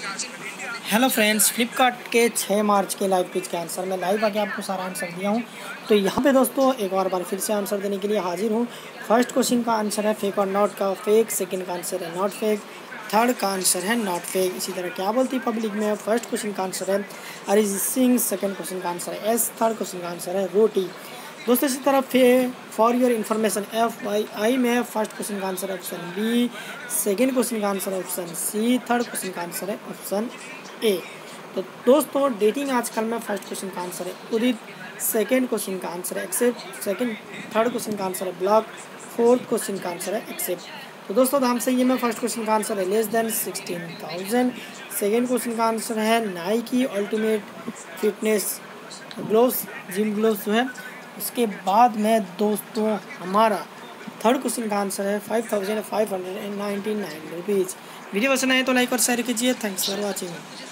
Hello friends, Flipkart के 6 मार्च के लाइव क्विज के आंसर में लाइव आके आपको सारा आंसर दिया हूँ। तो यहाँ पे दोस्तों एक और बार फिर से आंसर देने के लिए हाजिर हूँ। फर्स्ट क्वेश्चन का आंसर है फेक और नॉट का फेक, सेकंड का आंसर है नॉट फेक, थर्ड का आंसर है नॉट फेक। इसी तरह क्या बोलती पब्लिक में फर्स्ट क्वेश्चन का आंसर है अरिजीत सिंह, सेकंड क्वेश्चन का आंसर है एस, थर्ड क्वेश्चन का आंसर है रोटी। दोस्तों इसी तरह फॉर योर इन्फॉर्मेशन FYI में फर्स्ट क्वेश्चन का आंसर है ऑप्शन बी, सेकंड क्वेश्चन का आंसर है ऑप्शन सी, थर्ड क्वेश्चन का आंसर है ऑप्शन ए। तो दोस्तों डेटिंग आजकल में फर्स्ट क्वेश्चन का आंसर है उदित, सेकंड क्वेश्चन का आंसर है एक्सेप्ट, थर्ड क्वेश्चन का आंसर है ब्लॉक, फोर्थ क्वेश्चन का आंसर है एक्सेप्ट। तो दोस्तों ध्यान से ये में फर्स्ट क्वेश्चन का आंसर है लेस देन 16,000, सेकंड क्वेश्चन का आंसर है Nike ultimate fitness gloves, gym gloves जो है। उसके बाद में दोस्तों हमारा थर्ड क्वेश्चन का आंसर है 5,599 रुपीज़। वीडियो पसंद आए तो लाइक और शेयर कीजिए। Thanks for watching.